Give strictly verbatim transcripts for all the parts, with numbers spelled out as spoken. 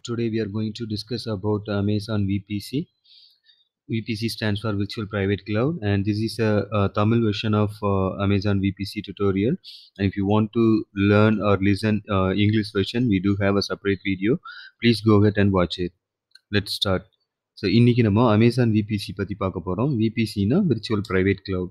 today we are going to discuss about Amazon V P C. V P C stands for Virtual Private Cloud, and this is a, a Tamil version of uh, Amazon V P C tutorial. And if you want to learn or listen uh, English version, we do have a separate video. Please go ahead and watch it. Let's start. So இன்னைக்கு நம்ம Amazon V P C பத்தி பார்க்க போறோம். V P C னா Virtual Private Cloud.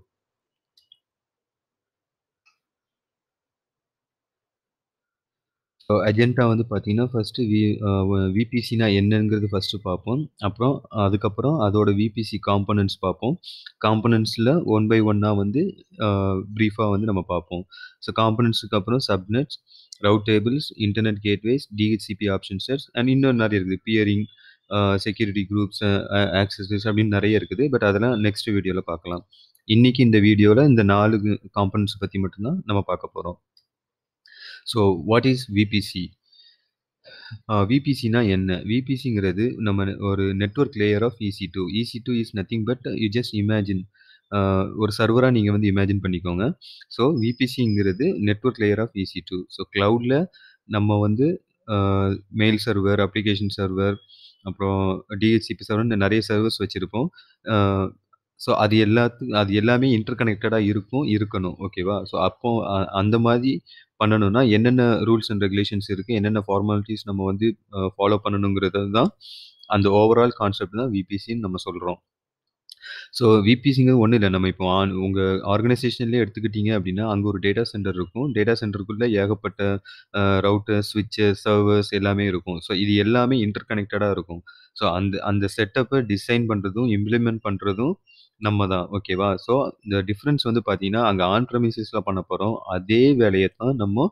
So agenda வந்து பார்த்தீங்கன்னா first we விபிசினா என்னங்கிறது first பார்ப்போம். அப்புறம் அதுக்கப்புறம் அதோட விபிசி காம்பனன்ட்ஸ் பார்ப்போம். காம்பனன்ட்ஸில் ஒன் பை ஒன்னாக வந்து ப்ரீஃபாக வந்து நம்ம பார்ப்போம். ஸோ காம்பனன்ட்ஸுக்கு அப்புறம் subnets, route tables, internet gateways, DHCP option sets and இன்னும் நிறைய இருக்குது. பியரிங், செக்யூரிட்டி குரூப்ஸ், ஆக்சஸஸ் அப்படின்னு நிறைய இருக்குது. பட் அதெல்லாம் நெக்ஸ்ட் வீடியோவில் பார்க்கலாம். இன்றைக்கி இந்த வீடியோவில் இந்த நாலு காம்பனன்ட்ஸ் பற்றி மட்டும்தான் நம்ம பார்க்க போகிறோம். So what is VPC? விபிசினா என்ன? விபிசிங்கிறது நம்ம ஒரு network layer of EC two. EC two is nothing but you just imagine ஒரு சர்வராக நீங்கள் வந்து இமேஜின் பண்ணிக்கோங்க. ஸோ விபிசிங்கிறது network layer of EC two. So க்ளவுடில் நம்ம வந்து மெயில் சர்வர், அப்ளிகேஷன் சர்வர், அப்புறம் டிஹெச்சிபி சர்வர் நிறைய சர்வர்ஸ் வச்சுருப்போம். ஸோ அது எல்லாத்துக்கும் அது எல்லாமே இன்டர் கனெக்டடாக இருக்கும் இருக்கணும். ஓகேவா? ஸோ அப்போ அந்த மாதிரி பண்ணணும்னா என்னென்ன ரூல்ஸ் அண்ட் ரெகுலேஷன்ஸ் இருக்குது, என்னென்ன ஃபார்மாலிட்டிஸ் நம்ம வந்து ஃபாலோ பண்ணணுங்கிறது தான் அந்த ஓவரால் கான்செப்ட் தான் விபிசின்னு நம்ம சொல்கிறோம். ஸோ விபிசிங்கிறது ஒன்றும் இல்லை. நம்ம இப்போ ஆன் உங்கள் ஆர்கனைசேஷன்லேயே எடுத்துக்கிட்டீங்க அப்படின்னா அங்கே ஒரு டேட்டா சென்டர் இருக்கும். டேட்டா சென்டருக்குள்ளே ஏகப்பட்ட ரவுட்டர், ஸ்விட்சஸ், சர்வர்ஸ் எல்லாமே இருக்கும். ஸோ இது எல்லாமே இன்டர் கனெக்டடாக இருக்கும். ஸோ அந்த அந்த செட்டப்பை டிசைன் பண்ணுறதும் இம்ப்ளிமெண்ட் பண்ணுறதும் நம்ம தான். ஓகேவா? ஸோ இந்த டிஃப்ரென்ஸ் வந்து பார்த்தீங்கன்னா அங்கே ஆன் ப்ரெமிசஸில் பண்ண போகிறோம். அதே வேலையை தான் நம்ம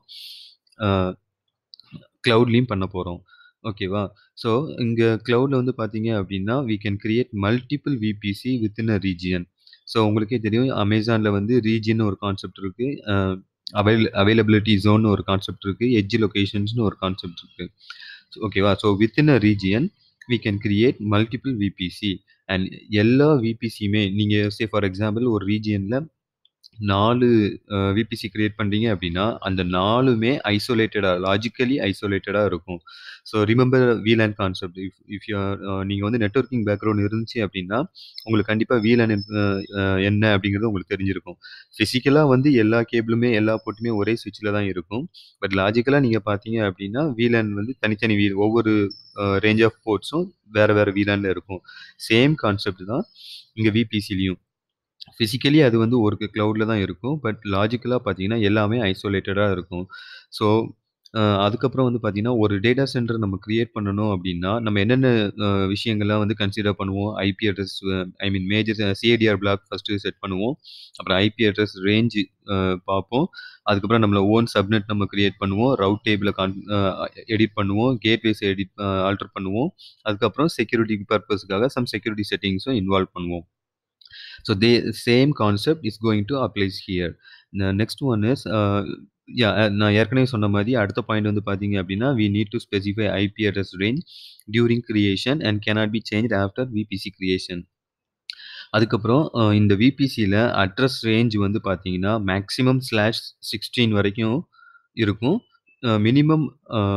க்ளவுட்லேயும் பண்ண போகிறோம். ஓகேவா? ஸோ இங்கே க்ளவுடில் வந்து பார்த்தீங்க அப்படின்னா we can create multiple VPC within a region. So உங்களுக்கே தெரியும் அமேசானில் வந்து ரீஜியன் ஒரு கான்செப்ட் இருக்குது, அவைல் அவைலபிலிட்டி ஜோன் ஒரு கான்செப்ட் இருக்குது, எட்ஜ் லொகேஷன்ஸ்னு ஒரு கான்செப்ட் இருக்குது. ஓகேவா? So within a region we can create multiple V P C and எல்லா விபிசியுமே நீங்கள் சே ஃபார் எக்ஸாம்பிள் ஒரு ரீஜியனில் நாலு விபிசி கிரியேட் பண்ணுறீங்க அப்படின்னா அந்த நாலுமே ஐசோலேட்டடாக லாஜிக்கலி ஐசோலேட்டடாக இருக்கும். So remember VLAN concept. If if you நீங்கள் வந்து நெட்வொர்க்கிங் பேக்ரவுண்ட் இருந்துச்சு அப்படின்னா உங்களுக்கு கண்டிப்பாக வீலேன் என்ன அப்படிங்கிறது உங்களுக்கு தெரிஞ்சிருக்கும். ஃபிசிக்கலாக வந்து எல்லா கேபிளுமே எல்லா போட்டுமே ஒரே சுவிட்சில் தான் இருக்கும். பட் லாஜிக்கலாக நீங்கள் பார்த்தீங்க அப்படின்னா வீலேன் வந்து தனித்தனி வீ ஒவ்வொரு ரேஞ்ச் ஆஃப் போர்ட்ஸும் வேறு வேறு வீலேனில் இருக்கும். சேம் கான்செப்ட் தான் இங்கே விபிசிலையும். ஃபிசிக்கலி அது வந்து ஒரு க்ளவுடில் தான் இருக்கும். பட் லாஜிக்கலாக பார்த்தீங்கன்னா எல்லாமே ஐசோலேட்டடாக இருக்கும். ஸோ அதுக்கப்புறம் வந்து பார்த்தீங்கன்னா ஒரு டேட்டா சென்டர் நம்ம க்ரியேட் பண்ணணும் அப்படின்னா நம்ம என்னென்ன விஷயங்கள்லாம் வந்து கன்சிடர் பண்ணுவோம்? IP address, I mean major CIDR block first set பண்ணுவோம். அப்புறம் ஐபி அட்ரஸ் ரேஞ்சு பார்ப்போம். அதுக்கப்புறம் நம்மள ஓன் சப்நெட் நம்ம க்ரியேட் பண்ணுவோம். ரவுட் டேபிளை கான் எடிட் பண்ணுவோம். கேட்வேஸ் எடிட் ஆல்டர் பண்ணுவோம். அதுக்கப்புறம் செக்யூரிட்டி பர்பஸ்க்காக சம் செக்யூரிட்டி செட்டிங்ஸும் இன்வால்வ் பண்ணுவோம். So the same concept is going to applies here. The next one is uh, yeah நான் ஏற்கனவே சொன்ன மாதிரி அடுத்த பாயிண்ட் வந்து பார்த்தீங்க அப்படின்னா we need to specify I P address range during creation and cannot be changed after V P C creation. அதுக்கப்புறம் இந்த விபிசியில் அட்ரஸ் ரேஞ்ச் வந்து பார்த்தீங்கன்னா மேக்ஸிமம் ஸ்லாஷ் சிக்ஸ்டீன் வரைக்கும் இருக்கும். மினிமம்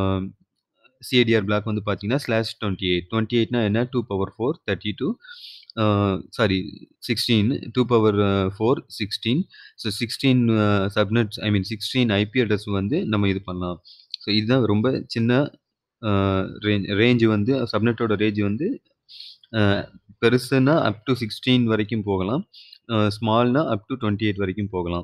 சிஏடிஆர் பிளாக் வந்து பார்த்தீங்கன்னா ஸ்லாஷ் டுவெண்ட்டி எயிட் டுவெண்ட்டி எயிட்னா என்ன? Two power four thirty two sorry sixteen two power four sixteen. So sixteen subnets I mean sixteen IP address வந்து நம்ம இது பண்ணலாம். ஸோ இதுதான் ரொம்ப சின்ன ரேஞ்ச் ரேஞ்சு வந்து சப்நெட்டோட ரேஞ்சு வந்து பெருசுன்னா அப் டு சிக்ஸ்டீன் வரைக்கும் போகலாம், ஸ்மால்னா அப் டு டுவெண்ட்டி எயிட் வரைக்கும் போகலாம்.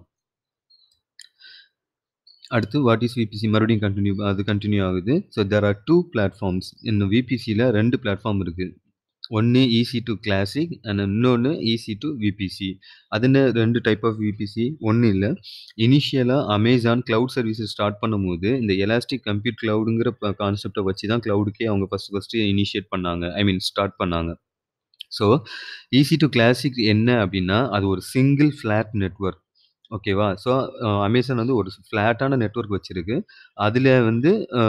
அடுத்து வாட் இஸ் விபிசி மறுபடியும் கண்டினியூ அது கண்டினியூ ஆகுது. So there are two platforms. இந்த விபிசியில் ரெண்டு பிளாட்ஃபார்ம் இருக்குது. ஒன்று இசி டு கிளாசிக் அண்ட் இன்னொன்று இசி டு விபிசி. அதுன்னு ரெண்டு டைப் ஆஃப் விபிசி ஒன்றும் இல்லை. இனிஷியலாக அமேசான் க்ளவுட் சர்வீஸஸ் ஸ்டார்ட் பண்ணும்போது இந்த எலாஸ்டிக் கம்ப்யூட் க்ளவுடுங்கிற கான்செப்டை வச்சு தான் க்ளவுடுக்கே அவங்க ஃபஸ்ட்டு ஃபஸ்ட்டு இனிஷியேட் பண்ணாங்க, ஐ மீன் ஸ்டார்ட் பண்ணாங்க. ஸோ இசி டு கிளாசிக் என்ன அப்படின்னா அது ஒரு சிங்கிள் ஃப்ளாட் நெட்வொர்க். ஓகேவா? ஸோ அமேசான் வந்து ஒரு ஃப்ளாட்டான நெட்வொர்க் வச்சுருக்கு. அதில் வந்து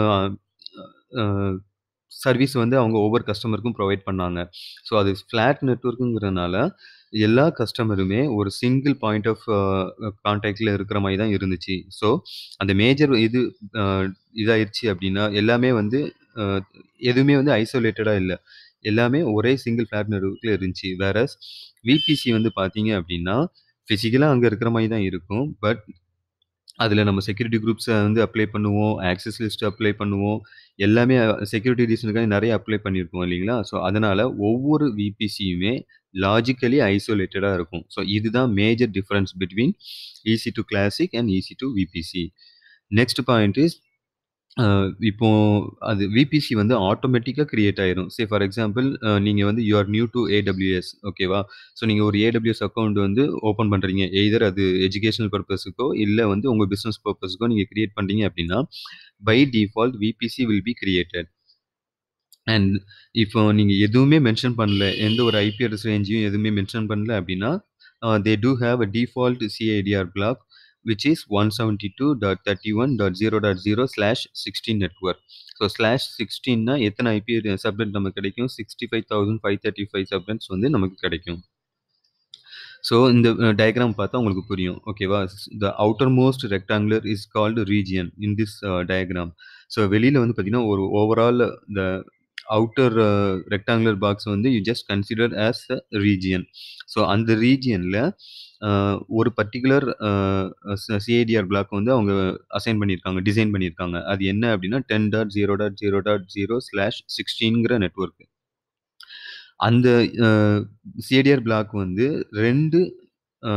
சர்வீஸ் வந்து அவங்க ஒவ்வொரு கஸ்டமருக்கும் ப்ரொவைட் பண்ணாங்க. ஸோ அது ஃப்ளாட் நெட்வொர்க்குங்கிறதுனால எல்லா கஸ்டமருமே ஒரு சிங்கிள் பாயிண்ட் ஆஃப் கான்டாக்டில் இருக்கிற மாதிரி தான் இருந்துச்சு. ஸோ அந்த மேஜர் இது இதாகிடுச்சு அப்படின்னா எல்லாமே வந்து அ எதுவுமே வந்து ஐசோலேட்டடா இல்ல. எல்லாமே ஒரே சிங்கிள் ஃபிளாட் நெட்வொர்க்ல இருந்துச்சு. வேரஸ் விபிசி வந்து பார்த்தீங்க அப்டின்னா, பிசிக்கலா அங்க இருக்கிற மாரி தான் இருக்கும். பட் அதுல நம்ம செக்யூரிட்டி குரூப்ஸ வந்து அப்ளை பண்ணுவோம். ஆக்சஸ் லிஸ்ட் அப்ளை பண்ணுவோம். எல்லாமே செக்யூரிட்டி ரீசனுக்காக நெறைய அப்ளை பண்ணியிருப்போம் இல்லைங்களா? ஸோ அதனால ஒவ்வொரு விபிசியுமே லாஜிக்கலி ஐசோலேட்டடா இருக்கும். ஸோ இதுதான் major difference between EC two classic and EC two VPC. Next point is uh இப்போ அது விபிசி வந்து ஆட்டோமேட்டிக்கா கிரியேட் ஆயிரும். சே ஃபார் எக்ஸாம்பிள் அ நீங்க வந்து you are new to AWS ஓகேவா? ஸோ நீங்க ஒரு ஏடபிள்யூஎஸ் அக்கவுண்ட் வந்து ஓப்பன் பண்றீங்க. எய்தர் அது எஜுகேஷனல் பர்ப்பஸ்க்கோ, இல்ல வந்து உங்க பிசினஸ் பர்ப்பஸ்க்கோ நீங்க கிரியேட் பண்றீங்க அப்டின்னா, by default VPC will be created. And இப்போ நீங்க எதுவுமே மென்ஷன் பண்ணல. எந்த ஒரு ஐபி அட்ரஸ் ரேஞ்சையும் எதுவுமே மென்ஷன் பண்ணல அப்டின்னா, uh they do have a default CIDR block which is one seventy two dot thirty one dot zero dot zero slash sixteen network. So slash சிக்ஸ்டீன்னா எத்தன ஐபி சப்நெட் நமக்கு கிடைக்கும்? Sixty five thousand five thirty five subnets வந்து நமக்கு கிடைக்கும். So இந்த diagram பார்த்தா உங்களுக்கு புரியும். ஓகேவா? The outermost rectangular is called region in this diagram. So வெளியில வந்து பார்த்தீங்கன்னா, ஒரு overall the outer rectangular box வந்து you just consider as a region. So அந்த ரீஜியன்ல அ ஒரு particular uh C CIDR block வந்து அவங்க அசைன் பண்ணியிருக்காங்க, டிசைன் பண்ணியிருக்காங்க. அது என்ன அப்டின்னா ten dot zero dot zero dot zero slash சிக்ஸ்டீன்ங்கிற நெட்வொர்க். அந்த அ சிஐடிஆர் பிளாக் வந்து ரெண்டு அ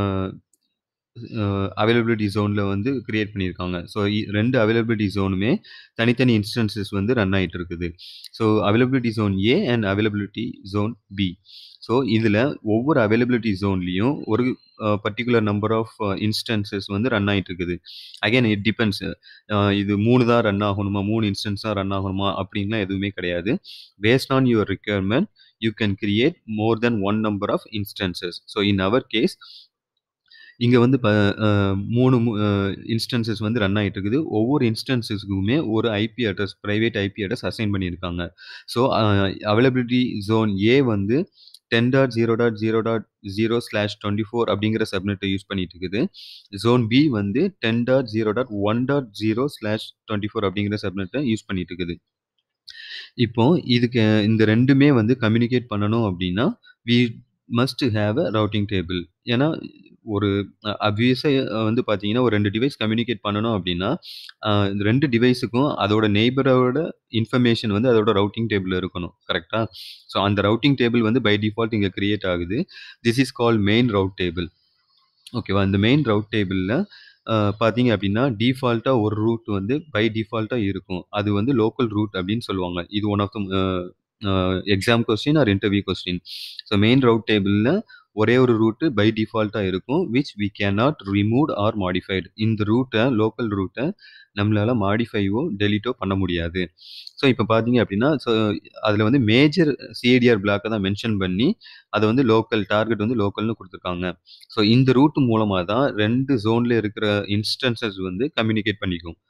அ அவைலபிலிட்டி ஜோன்ல வந்து கிரியேட் பண்ணியிருக்காங்க. ஸோ இ ரெண்டு அவைலபிலிட்டி ஜோனுமே தனித்தனி இன்ஸ்டன்ஸஸ் வந்து ரன் ஆயிட்டு இருக்குது. So availability zone A and availability zone B. So இதுல ஒவ்வொரு அவைலபிலிட்டி ஜோன்லயும் ஒரு அ பர்ட்டிகுலர் நம்பர் ஆஃப் இன்ஸ்டன்ஸஸ் வந்து ரன் ஆயிட்டு இருக்குது. Again it depends. அ இது மூணு தான் ரன் ஆகணுமா? மூணு இன்ஸ்டன்ஸ் தான் ரன் ஆகணுமா? அப்டின்லாம் எதுவுமே கிடையாது. Based on your requirement you can create more than one number of instances. So in our case இங்க வந்து ப அ மூணு மு அ இன்ஸ்டன்ஸஸ் வந்து ரன் ஆயிட்டு இருக்குது. ஒவ்வொரு இன்ஸ்டன்ஸஸ்க்குமே ஒரு IP address, private IP address assign பண்ணியிருக்காங்க. So uh availability zone A வந்து ten dot zero dot zero dot zero slash twenty four அப்படிங்கிற சப்நெட்ட யூஸ் பண்ணிட்டு இருக்குது. ஜோன் பி வந்து ten dot zero dot one dot zero slash twenty four அப்படிங்கிற சப்நெட்ட use பண்ணிட்டு இருக்குது. இப்போ இதுக்கு இந்த ரெண்டுமே வந்து கம்யூனிகேட் பண்ணணும் அப்டின்னா, we must have a routing table. ஏன்னா, ஒரு அ ஆப்வியஸா வந்து பார்த்தீங்கன்னா, ஒரு ரெண்டு டிவைஸ் கம்யூனிகேட் பண்ணணும் அப்டின்னா, அ இந்த ரெண்டு டிவைஸுக்கும் அதோட நெய்பரோட இன்ஃபர்மேஷன் வந்து அதோட ரூட்டிங் டேபிள்ல இருக்கணும். கரெக்ட்டா? ஸோ அந்த ரூட்டிங் டேபிள் வந்து பை டிஃபால்ட் இங்க கிரியேட் ஆகுது. This is called main route table. ஓகேவா? இந்த மெயின் ரூட் டேபிள்ல அ பார்த்தீங்க அப்டின்னா, டிஃபால்ட்டா ஒரு ரூட் வந்து பை டிஃபால்ட்டா இருக்கும். அது வந்து லோக்கல் ரூட் அப்டின்னு சொல்லுவாங்க. இது one of the uh uh exam question or interview question. So main route டேபிள்ல ஒரே ஒரு ரூட் பை டிஃபால்ட்டா இருக்கும். Which we cannot removed or modified. இந்த ரூட்ட லோக்கல் ரூட்ட நம்மளால மாடிஃபையோ, டெலீட்டோ பண்ண முடியாது. ஸோ இப்ப பார்த்தீங்க அப்டின்னா, ஸோ அதுல வந்து மேஜர் சிஐடிஆர் பிளாக்க தான் மென்ஷன் பண்ணி, அத வந்து லோக்கல் டார்கெட் வந்து லோக்கல்னு குடுத்துருக்காங்க. ஸோ இந்த ரூட் மூலமா தான் ரெண்டு ஜோன்ல இருக்கிற இன்ஸ்டன்ஸஸ் வந்து கம்யூனிகேட் பண்ணிக்கும்.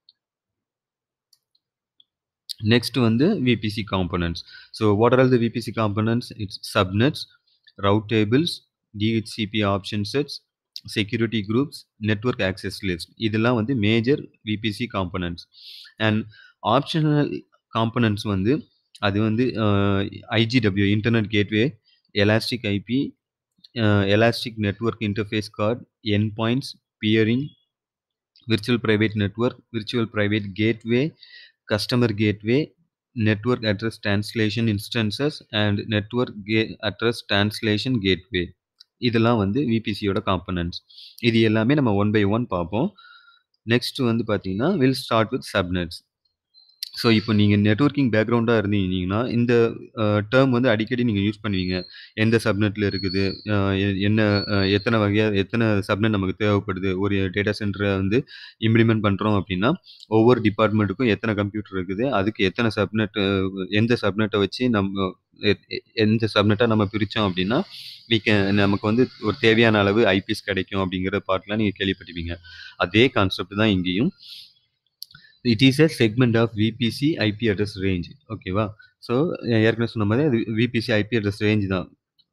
Next வந்து VPC components. So what are all the VPC components? It's subnets, route tables, DHCP option sets, security groups, network access list. இதெல்லாம் வந்து major VPC components. And optional components வந்து அது வந்து uh IGW internet gateway, elastic IP, uh elastic network interface card, end points, peering, virtual private network, virtual private gateway, customer gateway, network address translation instances and network ga- address translation gateway. இதெல்லாம் வந்து விபிசியோட components. இது எல்லாமே நம்ம one by one பார்ப்போம். Next வந்து பார்த்தீங்கன்னா, will start with subnets. So இப்போ நீங்க நெட்வொர்க்கிங் பேக்ரவுண்டா இருந்தீங்கன்னா, இந்த அ டெர்ம் வந்து அடிக்கடி நீங்க யூஸ் பண்ணுவீங்க. எந்த சப்நெட்ல இருக்குது? அ எ என்ன அ எத்தன வகையா எத்தன சப்நெட் நமக்கு தேவைப்படுது? ஒரு டேட்டா சென்டர வந்து இம்ப்ளிமெண்ட் பண்றோம் அப்டின்னா, ஒவ்வொரு டிபார்ட்மெண்ட்டுக்கும் எத்தன கம்ப்யூட்டர் இருக்குது? அதுக்கு எத்தன சப்நெட் எந்த சப்நெட்ட வச்சு நம்ம எ எ எந்த சப்நெட்டா நம்ம பிரிச்சோம் அப்டின்னா, வி கேன் நமக்கு வந்து ஒரு தேவையான அளவு ஐபிஸ் கிடைக்கும் அப்டிங்கிற பார்ட்லாம் நீங்க கேள்விப்பட்டிருப்பீங்க. அதே கான்செப்ட் தான் இங்கேயும். It is a segment of VPC IP address range. ஓகேவா? ஸோ ஏற்கனவே சொன்ன மாரி அது விபிசி ஐபி அட்ரஸ் ரேஞ்ச் தான்.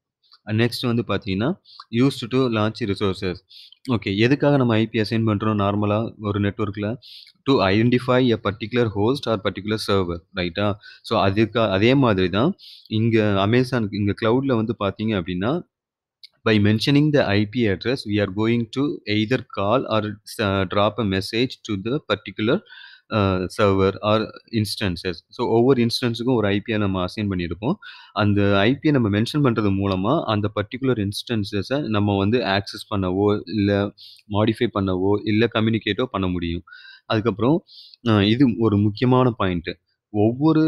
நெக்ஸ்ட் வந்து பார்த்தீங்கன்னா, used to launch resources. Okay. எதுக்காக நம்ம ஐபி அசைன் பண்றோம் நார்மலா ஒரு நெட்வொர்க்ல? To identify a particular host or particular server ரைட்டா? ஸோ அதுக்கு அதே மாதிரி தான் இங்க Amazon இங்க கிளவுட்ல வந்து பார்த்தீங்க அப்படின்னா, by mentioning the I P address, we are going to either call or uh, drop a message to the particular uh, server or instances. So ஒவ்வொரு இன்ஸ்டன்ஸுக்கும் ஒரு ஐபியை நம்ம அசைன் பண்ணியிருப்போம். அந்த ஐபியை நம்ம மென்ஷன் பண்ணுறது மூலமா அந்த பர்ட்டிகுலர் இன்ஸ்டன்ஸஸை நம்ம வந்து ஆக்சஸ் பண்ணவோ, இல்லை மாடிஃபை பண்ணவோ, இல்லை கம்யூனிகேட்டோ பண்ண முடியும். அதுக்கப்புறம் அஹ், இது ஒரு முக்கியமான பாயிண்ட். ஒவ்வொரு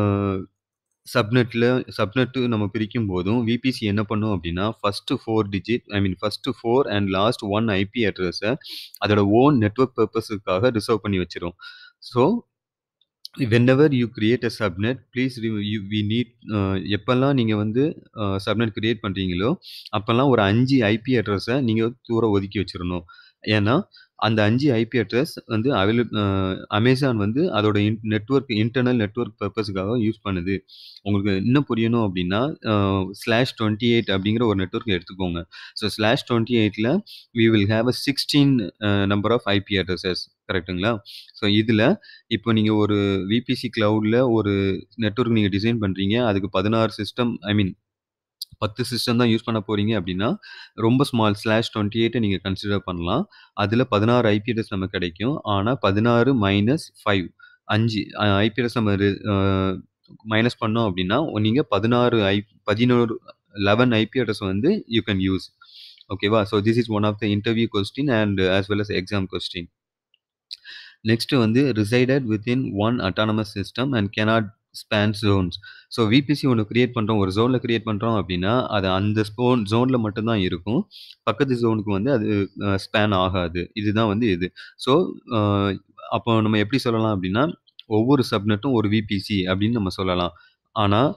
சப்நெட்ல சப்நெட் நம்ம பிரிக்கும்போதும், விபிசி என்ன பண்ணும் அப்டின்னா, ஃபர்ஸ்ட் நான்கு டிஜிட் ஐ மீன் ஃபர்ஸ்ட் நான்கு அண்ட் லாஸ்ட் ஒன்று ஐபி அட்ரஸ அதோட ஓன் நெட்வொர்க் பர்ப்பஸுக்காக ரிசர்வ் பண்ணி வச்சிரும். So whenever you create a subnet please you we need எப்பெல்லாம் நீங்க வந்து அ சப்நெட் கிரியேட் பண்றீங்களோ, அப்பல்லாம் ஒரு ஐந்து ஐபி அட்ரஸ நீங்க தூர ஒதுக்கி வச்சிரணும். ஏன்னா, அந்த ஐந்து ஐபி அட்ரஸ் வந்து அவைலப் அ Amazon வந்து அதோட இன் நெட்வொர்க் இன்டர்னல் நெட்வொர்க் பர்ப்பஸ்க்காக யூஸ் பண்ணுது. உங்களுக்கு இன்னும் புரியணும் அப்டின்னா, அ ஸ்லாஷ் இருபத்தி எட்டு அப்படிங்கிற ஒரு நெட்வொர்க் எடுத்துக்கோங்க. ஸோ ஸ்லாஷ் இருபத்தி எட்டுல வி வில் ஹேவ் அ பதினாறு uh number of IP addresses கரெக்ட்டுங்களா? ஸோ இதுல இப்போ நீங்க ஒரு விபிசி கிளவுட்ல ஒரு நெட்வொர்க் நீங்க டிசைன் பண்றீங்க. அதுக்கு பதினாறு சிஸ்டம் ஐ மீன் பத்து சிஸ்டம் தான் யூஸ் பண்ண போறீங்க அப்படின்னா, ரொம்ப ஸ்மால் ஸ்லாஷ் இருபத்தி எட்டு நீங்க கன்சிடர் பண்ணலாம். அதுல பதினாறு ஐபி அட்ரஸ் நமக்கு கிடைக்கும். ஆனா பதினாறு மைனஸ் ஐந்து ஐந்து அ ஐபி அட்ரஸ் நம்ம ரி அ மைனஸ் பண்ணோம் அப்படின்னா, நீங்க பதினாறு ஐ பதினொன்று பதினொன்று ஐபி அட்ரஸ் வந்து யூ கேன் யூஸ். ஓகேவா? So this is one of the interview question and as well as exam question. Next வந்து resided within one autonomous system and cannot span zones. So VPC ஒன்று create பண்ணுறோம் ஒரு ஜோனில் create பண்ணுறோம் அப்படின்னா அது அந்த ஸ்போன் ஜோனில் மட்டும்தான் இருக்கும். பக்கத்து ஜோனுக்கு வந்து அது ஸ்பேன் ஆகாது. இதுதான் வந்து இது. ஸோ அப்போ நம்ம எப்படி சொல்லலாம் அப்படின்னா ஒவ்வொரு சப்நெட்டும் ஒரு விபிசி அப்படின்னு நம்ம சொல்லலாம். ஆனால்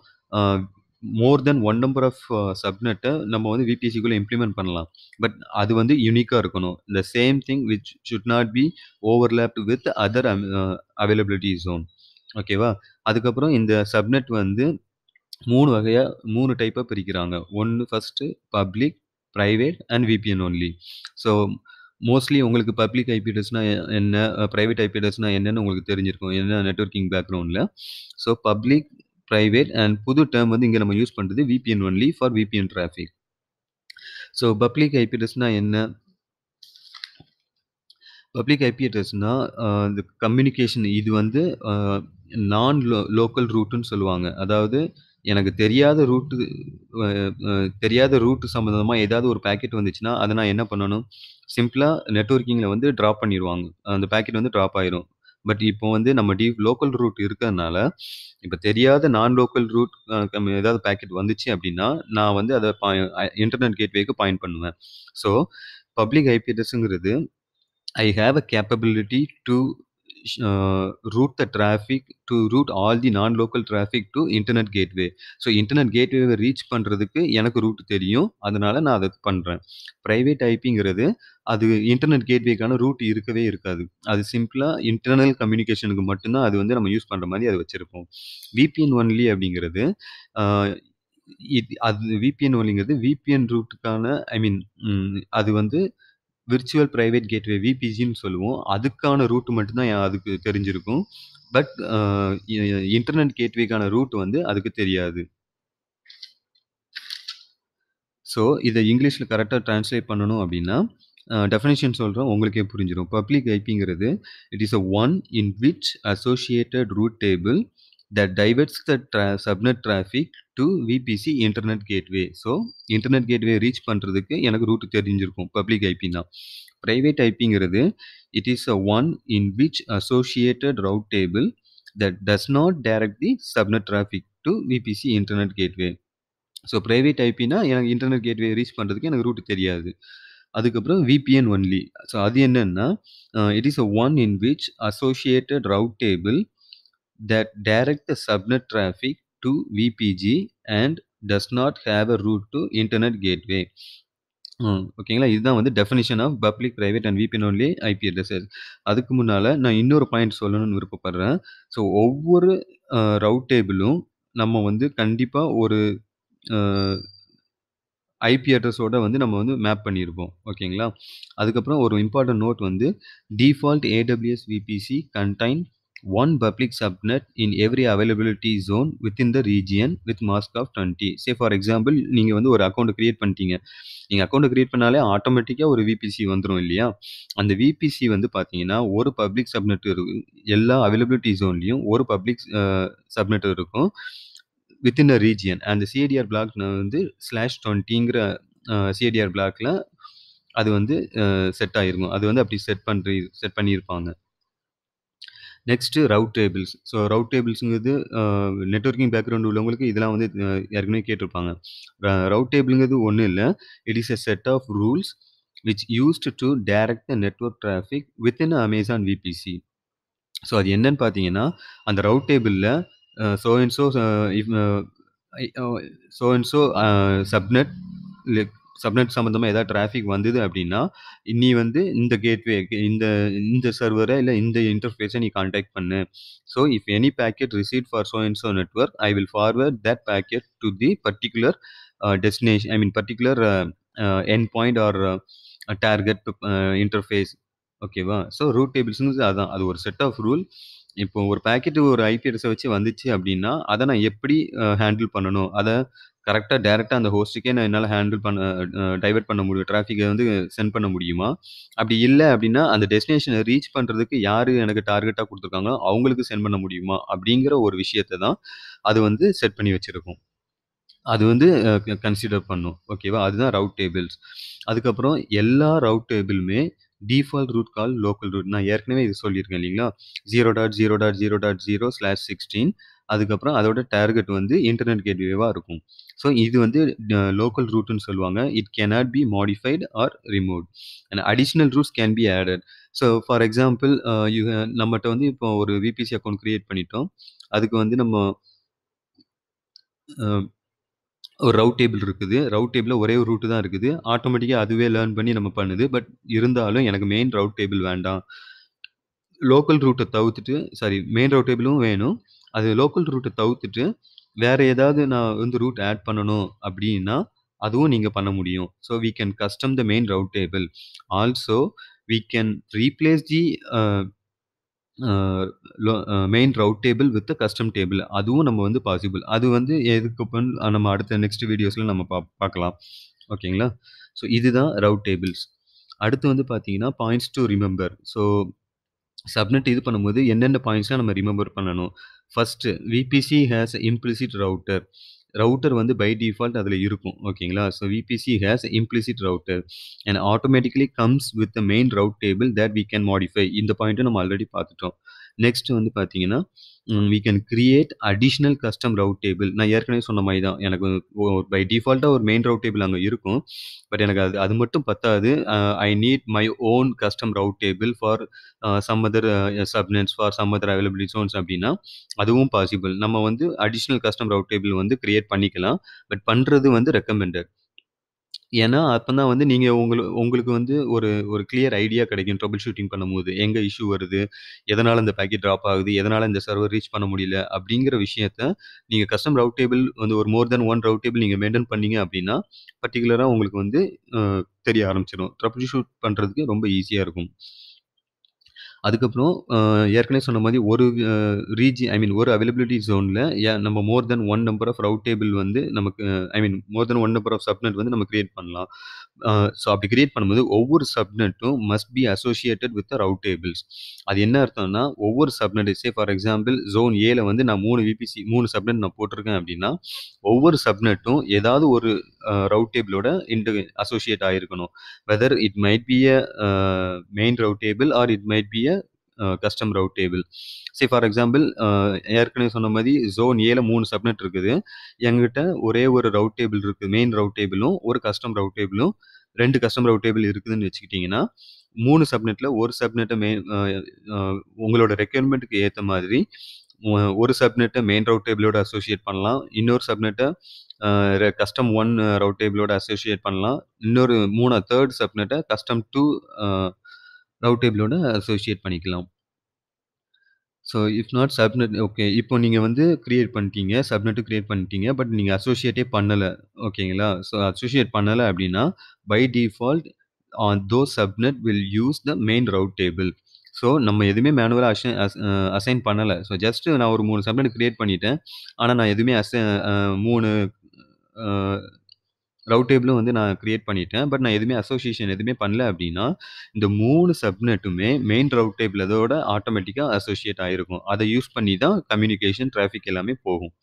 more than one number of சப்நெட்டை நம்ம வந்து விபிசிக்குள்ளே இம்ப்ளிமெண்ட் பண்ணலாம். பட் அது வந்து யூனிக்காக இருக்கணும். இந்த same thing which should not be overlapped with other availability zone. ஓகேவா? அதுக்கப்புறம் இந்த சப்நெட் வந்து மூணு வகையா மூணு டைப்பா பிரிக்கிறாங்க. ஒன்று first public, private and VPN only. So mostly உங்களுக்கு பப்ளிக் ஐபி அட்ரஸ்னா என்ன, பிரைவேட் ஐபி அட்ரஸ்னா என்னன்னு உங்களுக்கு தெரிஞ்சிருக்கும். என்ன நெட்வொர்க்கிங் பேக்ரவுண்ட்ல. ஸோ பப்ளிக், பிரைவேட் அண்ட் புது டெர்ம் வந்து இங்க நம்ம யூஸ் பண்றது VPN only for VPN traffic. So public IP அட்ரஸ்னா என்ன? பப்ளிக் ஐபி அட்ரஸ்னா அ இந்த கம்யூனிகேஷன் இது வந்து அ நான் லோ லோக்கல் ரூட்டுன்னு சொல்லுவாங்க. அதாவது எனக்கு தெரியாத ரூட்டு அ அ தெரியாத ரூட் சம்மந்தமா ஏதாவது ஒரு பாக்கெட் வந்துச்சுன்னா, அத நான் என்ன பண்ணணும்? சிம்பிளா நெட்வொர்க்கிங்ல வந்து டிராப் பண்ணிருவாங்க. அந்த பாக்கெட் வந்து டிராப் ஆயிரும். பட் இப்போ வந்து நம்ம டீப் லோக்கல் ரூட் இருக்கறனால, இப்ப தெரியாத நான் லோக்கல் ரூட் அ கம் ஏதாவது பாக்கெட் வந்துச்சு அப்டின்னா, நான் வந்து அத பா அ இன்டர்நெட் கேட்வேக்கு பாயிண்ட் பண்ணுவேன். ஸோ பப்ளிக் ஐபி அட்ரஸ்ங்கிறது I have a capability to uh, route the traffic to route all the non-local traffic to internet gateway. So internet கேட்வேவை ரீச் பண்ணுறதுக்கு எனக்கு ரூட் தெரியும். அதனால நான் அதை பண்றேன். பிரைவேட் ஐபிங்கிறது அது இன்டர்நெட் கேட்வேக்கான ரூட் இருக்கவே இருக்காது. அது சிம்பிளா இன்டர்னல் கம்யூனிகேஷனுக்கு மட்டும்தான் அது வந்து நம்ம யூஸ் பண்ற மாதிரி அது வச்சிருப்போம். விபிஎன் ஒன்லி அப்படிங்கிறது ஆஹ், இது அது விபிஎன் ஒன்லிங்கிறது விபிஎன் ரூட்டுக்கான ஐ மீன் அது வந்து விர்ச்சுவல் பிரைவேட் கேட்வே விபிஜின்னு சொல்லுவோம். அதுக்கான ரூட் மட்டும் தான் அதுக்கு தெரிஞ்சிருக்கும். பட் அ இ இன்டர்நெட் கேட்வேக்கான ரூட் வந்து அதுக்கு தெரியாது. ஸோ இத இங்கிலீஷ்ல கரெக்ட்டா டிரான்ஸ்லேட் பண்ணணும் அப்டின்னா, அ டெஃபினிஷன் சொல்றேன் உங்களுக்கே புரிஞ்சிரும். பப்ளிக் ஐபிங்கிறது it is a one in which associated route table that diverts the ட்ரா subnet traffic to VPC internet gateway. So internet gateway reach பண்றதுக்கு எனக்கு ரூட் தெரிஞ்சிருக்கும். பப்ளிக் ஐபின்னா. பிரைவேட் ஐபிங்கிறது it is a one in which associated route table that does not direct the subnet traffic to VPC internet gateway. So private ஐபின்னா எனக்கு internet gateway reach பண்ணுறதுக்கு எனக்கு root தெரியாது. அதுக்கப்புறம் விபிஎன் ஒன்லி. ஸோ அது என்னன்னா, it is a one in which associated route table that direct the subnet traffic to VPG and does not have a route to internet gateway. Hmm. ஓகேங்களா? இதுதான் வந்து definition of public, private and VPN only IP addresses. அதுக்கு முன்னால நான் இன்னொரு point சொல்லணும்னு விருப்பப்படுறேன். So ஒவ்வொரு அ route டேபிளும் நம்ம வந்து கண்டிப்பா ஒரு அ ஐபி அட்ரஸோட வந்து நம்ம வந்து மேப் பண்ணியிருப்போம். ஓகேங்களா? அதுக்கப்புறம் ஒரு இம்பார்ட்டன்ட் நோட் வந்து default AWS VPC contain one public subnet in every availability zone within the region with mask of twenty. Say for example நீங்க வந்து ஒரு அக்கவுண்ட் கிரியேட் பண்ணிட்டீங்க. நீங்க அக்கவுண்ட் கிரியேட் பண்ணாலே ஆட்டோமேட்டிக்கா ஒரு விபிசி வந்துரும் இல்லையா? அந்த விபிசி வந்து பார்த்தீங்கன்னா, ஒரு பப்ளிக் சப்நெட் இருக்கு. எல்லா அவைலபிலிட்டி ஜோன்லயும் ஒரு பப்ளிக் அ சப்நெட் இருக்கும். Within a region. அந்த சிஏடிஆர் பிளாக் வந்து ஸ்லாஷ் டுவெண்ட்டிங்கிற அ சிஏடிஆர் பிளாக்ல அது வந்து அ செட் ஆயிருக்கும். அது வந்து அப்படி செட் பண்றி செட் பண்ணியிருப்பாங்க. Next route tables. So route டேபிள்ஸ்ங்கிறது அ நெட்வொர்க்கிங் பேக்ரவுண்ட் உள்ளவங்களுக்கு இதெல்லாம் வந்து அ ஏற்கனவே கேட்டிருப்பாங்க. ர ரவுட் டேபிள்ங்கிறது ஒண்ணும் இல்ல. It is a set of rules which used to direct the network traffic within Amazon VPC. So அது என்னன்னு பார்த்தீங்கன்னா, அந்த ரவுட் டேபிள்ல uh so and so uh if uh I uh so and so uh subnet like subnet சம்மந்தமா ஏதாவது traffic வந்தது அப்டின்னா, நீ வந்து இந்த கேட்வே இந்த இந்த சர்வர இல்ல இந்த இன்டர்ஃபேஸ நீ கான்டாக்ட் பண்ணு. So if any packet received for so and so network, I will forward that packet to the particular uh destination I mean particular uh uh end point or uh target uh interface. ஓகேவா? So route டேபிள்ஸ்ங்கிறது அதான். அது ஒரு set of rule. இப்போ ஒரு packet ஒரு IP அட்ரஸ வச்சு வந்துச்சு அப்டின்னா, அத நான் எப்படி அ ஹேண்டில் பண்ணணும்? அத கரெக்ட்டா டைரக்ட்டா அந்த ஹோஸ்ட்க்கே நான் என்னால ஹேண்டில் பண்ண அ டைவர்ட் பண்ண முடியும். டிராஃபிக்க வந்து சென்ட் பண்ண முடியுமா? அப்படி இல்ல அப்படின்னா, அந்த டெஸ்டினேஷன ரீச் பண்றதுக்கு யாரு எனக்கு டார்கெட்டா குடுத்துருக்காங்களோ, அவங்களுக்கு சென்ட் பண்ண முடியுமா? அப்படிங்கிற ஒரு விஷயத்த தான் அது வந்து செட் பண்ணி வச்சிருக்கும். அது வந்து அ க கன்சிடர் பண்ணும். ஓகேவா? அதுதான் ரவுட் டேபிள்ஸ். அதுக்கப்புறம் எல்லா ரவுட் டேபிளுமே default route call local route. நான் ஏற்கனவே இது சொல்லியிருக்கேன் இல்லீங்களா? Zero dot zero dot zero dot zero slash sixteen அதுக்கப்புறம் அதோட டார்கெட் வந்து இன்டர்நெட் கேட்வேவா இருக்கும். ஸோ இது வந்து அ லோக்கல் ரூட்ன்னு சொல்லுவாங்க. It cannot be modified or removed. And additional routes can be added. So for example uh you நம்மட்ட வந்து இப்போ ஒரு விபிசி அக்கவுண்ட் கிரியேட் பண்ணிட்டோம். அதுக்கு வந்து நம்ம அ ஒரு ரவுட் டேபிள் இருக்குது. ரவுட் டேபிள்ல ஒரே ஒரு ரூட் தான் இருக்குது. ஆட்டோமேட்டிக்கா அதுவே லேர்ன் பண்ணி நம்ம பண்ணுது. பட் இருந்தாலும் எனக்கு மெயின் ரவுட் டேபிள் வேண்டாம். லோக்கல் ரூட்ட தவிர்த்துட்டு சாரி மெயின் ரவுட் டேபிளும் வேணும். அது லோக்கல் ரூட்ட தவிர்த்துட்டு, வேற ஏதாவது நான் வந்து ரூட் ஆட் பண்ணணும் அப்டின்னா, அதுவும் நீங்க பண்ண முடியும். So we can custom the main route table. Also we can replace the uh uh low uh main route table with custom table. அதுவும் நம்ம வந்து பாசிபிள். அது வந்து எதுக்கு பண் நம்ம அடுத்த நெக்ஸ்ட் வீடியோஸ்ல நம்ம பா பார்க்கலாம். ஓகேங்களா? ஸோ இதுதான் ரவுட் டேபிள்ஸ். அடுத்து வந்து பார்த்தீங்கன்னா, points to remember. So subnet இது பண்ணும்போது என்னென்ன பாயிண்ட்ஸ்லாம் நம்ம ரிமெம்பர் பண்ணணும். First VPC has implicit router. Router வந்து பை டிஃபால்ட் அதில இருக்கும். ஓகேங்களா? So VPC has implicit router and automatically comes with the main route table that we can modify. இந்த பாயிண்ட்ட நம்ம ஆல்ரெடி பார்த்துட்டோம். நெக்ஸ்ட் வந்து பார்த்தீங்கன்னா, hmm we can create additional custom route table. நான் ஏற்கனவே சொன்ன மாரி தான். எனக்கு ஒ பை டிஃபால்ட்டா ஒரு மெயின் ரவுட் டேபிள் அங்க இருக்கும். பட் எனக்கு அது அது மட்டும் பத்தாது. Uh I need my own custom route table for uh some other uh subnets for some other availability zones அப்டின்னா, அதுவும் பாசிபிள். நம்ம வந்து அடிஷனல் கஸ்டம் ரவுட் டேபிள் வந்து கிரியேட் பண்ணிக்கலாம். பட் பண்றது வந்து ரெக்கமெண்டட். ஏன்னா, அப்பதான் வந்து நீங்க உங்களு உங்களுக்கு வந்து ஒரு ஒரு கிளியர் ஐடியா கிடைக்கும். ட்ரபிள் ஷூட்டிங் பண்ணும்போது. எங்க இஷ்யூ வருது? எதனால இந்த பாக்கெட் டிராப் ஆகுது? எதனால இந்த சர்வர் ரீச் பண்ண முடியல? அப்படிங்கிற விஷயத்த நீங்க கஸ்டம் ரவுட் டேபிள் வந்து ஒரு more than one route table நீங்க மெயின்டெயின் பண்ணீங்க அப்படின்னா, பர்ட்டிகுலரா உங்களுக்கு வந்து அ தெரிய ஆரம்பிச்சுரும். ட்ரபிள் ஷூட் பண்றதுக்கு ரொம்ப ஈஸியா இருக்கும். அதுக்கப்புறம் அ ஏற்கனவே சொன்ன மாரி ஒரு அ ரீஜி ஐ மீன் ஒரு அவைலபிலிட்டி ஜோன்ல ய நம்ம more than one number of route table வந்து நமக்கு I mean more than one number of subnet வந்து நம்ம கிரியேட் பண்ணலாம். அ ஸோ அப்படி கிரியேட் பண்ணும்போது ஒவ்வொரு சப்நெட்டும் must be associated with route tables. அது என்ன அர்த்தம்னா, ஒவ்வொரு subnet say for example zone ஏல வந்து நான் மூணு விபிசி மூணு சப்நெட் நான் போட்டிருக்கேன் அப்படின்னா, ஒவ்வொரு சப்நெட்டும் ஏதாவது ஒரு அ ரவுட் டேபிளோட இன்டு அசோசியேட் ஆயிருக்கணும். Whether it might be a uh main route table or it might be a uh custom route table. Say for example அ ஏற்கனவே சொன்ன மாரி ஜோன் ஏல மூணு சப்நெட் இருக்குது. என்கிட்ட ஒரே ஒரு ரவுட் டேபிள் இருக்கு. மெயின் ரவுட் டேபிளும், ஒரு கஸ்டம் ரவுட் டேபிளும் ரெண்டு கஸ்டம் ரவுட் டேபிள் இருக்குதுன்னு வச்சுக்கிட்டீங்கன்னா, மூணு சப்நெட்ல ஒரு சப்நெட்ட மெ அ அ உங்களோட ரெக்யர்மென்ட்க்கு ஏத்த மாதிரி ஒ ஒரு சப்நெட்ட மெயின் ரவுட் டேபிளோட அசோசியேட் பண்ணலாம். இன்னொரு சப்நெட்ட அ ரெ கஸ்டம் ஒன் ரவுட் டேபிளோட அசோசியேட் பண்ணலாம். இன்னொரு மூணா மூணாவது சப்நெட்ட கஸ்டம் டூ அ ரவுட் டேபிளோட அசோசியேட் பண்ணிக்கலாம். So if not subnet okay. இப்போ நீங்க வந்து கிரியேட் பண்ணிட்டீங்க. சப்நெட்டும் கிரியேட் பண்ணிட்டீங்க. பட் நீங்க அசோசியேட்டே பண்ணல. ஓகேங்களா? ஸோ அசோசியேட் பண்ணல அப்டின்னா, by default on those subnet will use the main route table. So நம்ம எதுவுமே மேனுவலா அச அஸ் அ அசைன் பண்ணல. ஸோ ஜஸ்ட் நான் ஒரு மூணு சப்நெட் கிரியேட் பண்ணிட்டேன். ஆனா நான் எதுவுமே அச அ மூணு அ ரவுட் டேபிளும் வந்து நான் கிரியேட் பண்ணிட்டேன். பட் நான் எதுவுமே அசோசியேஷன் எதுவுமே பண்ணல அப்டின்னா, இந்த மூணு சப்நெட்டுமே மெயின் ரவுட் டேபிள் அதோட ஆட்டோமேட்டிக்கா அசோசியேட் ஆயிருக்கும். அத யூஸ் பண்ணி தான் கம்யூனிகேஷன், டிராஃபிக் எல்லாமே போகும்.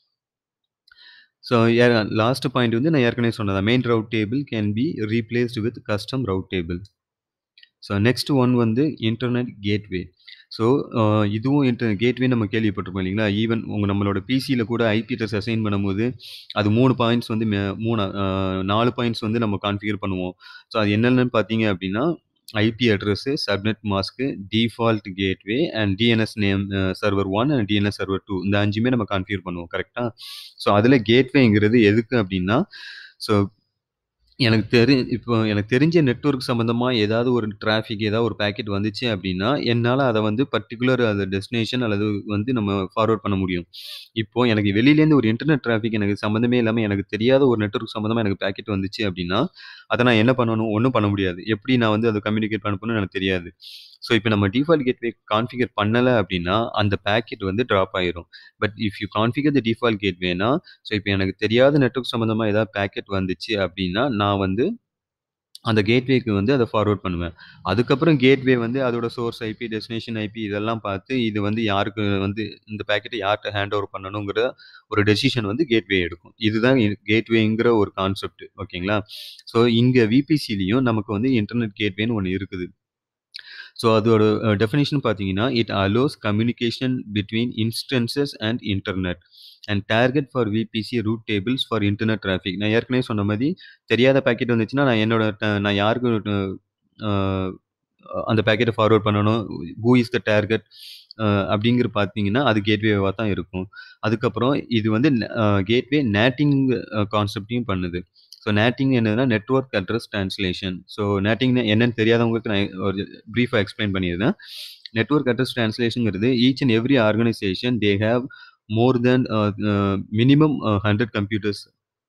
ஸோ ஏ லாஸ்ட் பாயிண்ட் வந்து நான் ஏற்கனவே சொன்னது தான். Main route table can be replaced with custom route table. So next one வந்து இன்டர்நெட் கேட்வே. ஸோ அ இதுவும் இன்டர் கேட்வே நம்ம கேள்விப்பட்டிருப்போம் இல்லைங்களா? ஈவன் உங்க நம்மளோட பிசியில கூட ஐபி அட்ரஸ் அசைன் பண்ணும்போது, அது மூணு பாயிண்ட்ஸ் வந்து மே மூணு அ நாலு பாயிண்ட்ஸ் வந்து நம்ம கான்ஃபிகர் பண்ணுவோம். ஸோ அது என்னென்னன்னு பார்த்தீங்க அப்படின்னா, IP address, subnet mask, default gateway and DNS name uh server ஒன்று அண்ட் டிஎன்எஸ் சர்வர் ரெண்டு இந்த அஞ்சுமே நம்ம கான்ஃபிகர் பண்ணுவோம். கரெக்ட்டா? ஸோ அதில கேட்வேங்கிறது எதுக்கு அப்படின்னா, ஸோ எனக்கு தெரி இப்போ எனக்கு தெரிஞ்ச நெட்வொர்க் சம்மந்தமா ஏதாவது ஒரு டிராஃபிக் ஏதாவது ஒரு பாக்கெட் வந்துச்சு அப்டின்னா, என்னால அத வந்து பர்ட்டிகுலர் அது டெஸ்டினேஷன் அல்லது வந்து நம்ம ஃபார்வர்ட் பண்ண முடியும். இப்போ எனக்கு வெளியிலேருந்து ஒரு இன்டர்நெட் டிராஃபிக் எனக்கு சம்மந்தமே இல்லாம எனக்கு தெரியாத ஒரு நெட்வொர்க் சம்மந்தமா எனக்கு பாக்கெட் வந்துச்சு அப்டின்னா, அத நான் என்ன பண்ணணும்? ஒண்ணும் பண்ண முடியாது. எப்டி நான் வந்து அத கம்யூனிகேட் அனுப்பணும்னு எனக்கு தெரியாது. ஸோ இப்ப நம்ம டிஃபால்ட் கேட்வே கான்ஃபிகர் பண்ணல அப்டின்னா, அந்த பாக்கெட் வந்து டிராப் ஆயிரும். But if you configure the default கேட்வேனா ஸோ, இப்ப எனக்கு தெரியாத நெட்வொர்க் சம்மந்தமா ஏதாவது பாக்கெட் வந்துச்சு அப்டின்னா, நான் வந்து அந்த கேட்வேக்கு வந்து அத ஃபார்வர்ட் பண்ணுவேன். அதுக்கப்புறம் கேட்வே வந்து அதோட சோர்ஸ் ஐபி, டெஸ்டினேஷன் ஐபி இதெல்லாம் பார்த்து, இது வந்து யாருக்கு வந்து இந்த பாக்கெட்ட யார்ட்ட ஹேண்ட் ஓவர் பண்ணணுங்கிற ஒரு டெசிஷன் வந்து கேட்வே எடுக்கும். இதுதான் இ கேட்வேங்கிற ஒரு கான்செப்ட். ஓகேங்களா? ஸோ, இங்க விபிசிலயும் நமக்கு வந்து இன்டர்நெட் கேட்வேன்னு ஒண்ணு இருக்குது. ஸோ அதோட அ டெஃபினிஷன் பார்த்தீங்கன்னா, it allows communication between instances and internet and target for VPC route tables for internet traffic. நான் ஏற்கனவே சொன்ன மாரி, தெரியாத பாக்கெட் வந்துச்சுன்னா, நான் என்னோட ட நான் யாருக்கு ட அ அந்த பாக்கெட்ட ஃபார்வர்ட் பண்ணணும். ஹூ இஸ் த டார்கெட் அ அப்படிங்கிற பார்த்தீங்கன்னா, அது கேட்வேவா தான் இருக்கும். அதுக்கப்புறம் இது வந்து அ கேட்வே நேட்டிங் அ கான்செப்ட்டையும் பண்ணுது. ஸோ நேட்டிங் என்னதுன்னா, நெட்வொர்க் அட்ரஸ் டிரான்ஸ்லேஷன். ஸோ நேட்டிங்னா என்னன்னு தெரியாதவங்களுக்கு நான் ஒரு பிரீஃபா எக்ஸ்பிளைன் பண்ணிர்றேன். நெட்வொர்க் அட்ரஸ் டிரான்ஸ்லேஷன்ங்கிறது each and every organisation they have more than uh uh minimum uh நூறு கம்ப்யூட்டர்ஸ்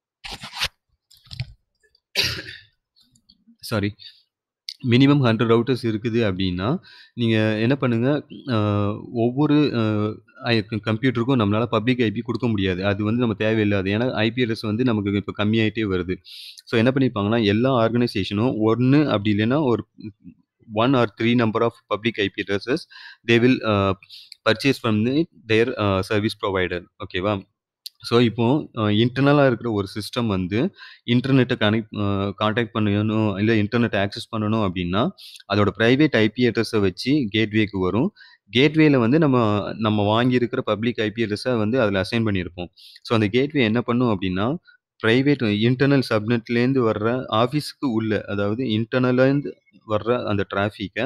சாரி. மினிமம் நூறு ரவுட்டர்ஸ் இருக்குது அப்டின்னா, நீங்க என்ன பண்ணுங்க, அ ஒவ்வொரு அ ஐ கம்ப்யூட்டருக்கும் நம்மளால பப்ளிக் ஐபி குடுக்க முடியாது. அது வந்து நம்ம தேவையில்லாது. ஏன்னா, ஐபி அட்ரஸ் வந்து நமக்கு இப்ப கம்மியாயிட்டே வருது. ஸோ என்ன பண்ணியிருப்பாங்கன்னா, எல்லா ஆர்கனைசேஷனும் ஒன்று அப்டி இல்லன்னா ஒரு ஒன்று ஆர் மூணு number of public IP addresses they will uh purchase from the their uh service provider. ஓகேவா? ஸோ, இப்போ அ இன்டர்னலா இருக்கிற ஒரு சிஸ்டம் வந்து இன்டர்நெட்ட கனெக்ட் அ கான்டாக்ட் பண்ணணும், இல்ல இன்டர்நெட் ஆக்சஸ் பண்ணணும் அப்டின்னா, அதோட பிரைவேட் ஐபி அட்ரஸ வச்சு கேட்வேக்கு வரும். கேட்வேல வந்து நம்ம நம்ம வாங்கியிருக்கிற பப்ளிக் ஐபி அட்ரஸ வந்து அதில அசைன் பண்ணியிருப்போம். ஸோ, அந்த கேட்வே என்ன பண்ணும் அப்டின்னா, பிரைவேட் இன்டர்னல் சப்நெட்லேருந்து வர்ற ஆஃபீஸ்க்கு உள்ள, அதாவது இன்டர்னலேருந்து வர்ற அந்த டிராஃபிக்க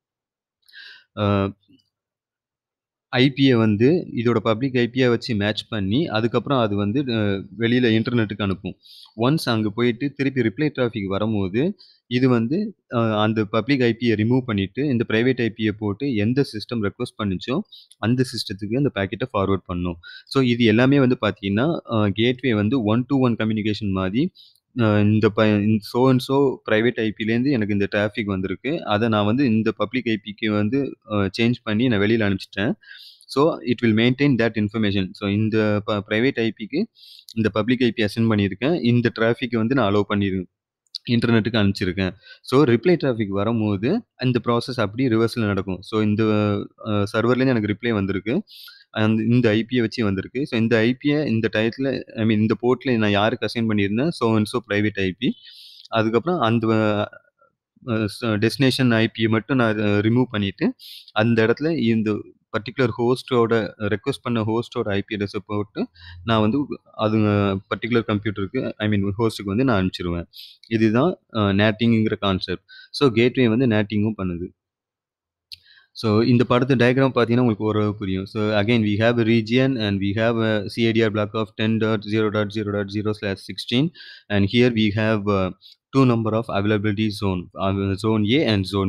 அ ஐபிய வந்து இதோட பப்ளிக் ஐபியா வச்சு மேட்ச் பண்ணி, அதுக்கப்புறம் அது வந்து அ வெளியில இன்டர்நெட்டுக்கு அனுப்பும். ஒன்ஸ் அங்க போயிட்டு திருப்பி ரிப்ளை டிராஃபிக் வரும்போது, இது வந்து அ அந்த பப்ளிக் ஐபிய ரிமூவ் பண்ணிட்டு, இந்த பிரைவேட் ஐபிய போட்டு எந்த சிஸ்டம் ரெக்வெஸ்ட் பண்ணுச்சோ, அந்த சிஸ்டத்துக்கு அந்த பாக்கெட்ட ஃபார்வர்ட் பண்ணும். ஸோ இது எல்லாமே வந்து பார்த்தீங்கன்னா, அ கேட்வே வந்து ஒன் டூ ஒன் கம்யூனிகேஷன் மாரி, அ இந்த ப சோ அண்ட் சோ பிரைவேட் ஐபிலேருந்து எனக்கு இந்த டிராஃபிக் வந்திருக்கு. அத நான் வந்து இந்த பப்ளிக் ஐபிக்கு வந்து அ சேஞ்ச் பண்ணி நான் வெளியில அனுப்பிச்சுட்டேன். So, it will maintain that information. So, இந்த ப பிரைவேட் ஐபிக்கு இந்த பப்ளிக் ஐபி அசைன் பண்ணியிருக்கேன். இந்த டிராஃபிக்க வந்து நான் அலோவ் பண்ணிரு இன்டர்நெட்டுக்கு அனுப்பிச்சிருக்கேன். ஸோ, ரிப்ளை டிராஃபிக் வரும்போது, இந்த ப்ராசஸ் அப்படியே ரிவர்ஸ்ல நடக்கும். ஸோ, இந்த அ சர்வர்லேருந்து எனக்கு ரிப்ளை வந்திருக்கு. அண்ட் இந்த ஐபிய வச்சு வந்திருக்கு. ஸோ, இந்த ஐபிய இந்த டயத்துல ஐ மீன் இந்த போர்ட்ல நான் யாருக்கு அசைன் பண்ணியிருந்தேன், so and so private IP. அதுக்கப்புறம் அந்த அ ச டெஸ்டினேஷன் ஐபிய மட்டும் நான் அ ரிமூவ் பண்ணிட்டு, அந்த இடத்துல இந்த பர்ட்டிகுலர் ஹோஸ்ட்டோட ரெக்வெஸ்ட் பண்ண ஹோஸ்ட்டோட ஐபி அட்ரஸ போட்டு, நான் வந்து அது பர்ட்டிகுலர் கம்ப்யூட்டருக்கு ஐ மீன் ஹோஸ்ட்க்கு வந்து நான் அனுப்பிச்சுருவேன். இதுதான் அ நேட்டிங்ங்கிற கான்செப்ட். ஸோ கேட்வே வந்து நேட்டிங்கும் பண்ணுது. ஸோ இந்த படத்து டயகிராம் பார்த்தீங்கன்னா, உங்களுக்கு ஓரளவு புரியும். So again we have a region and we have a CIDR block of ten dot zero dot zero dot zero slash sixteen and here we have uh, two number of availability zone, uh, zone A and zone B.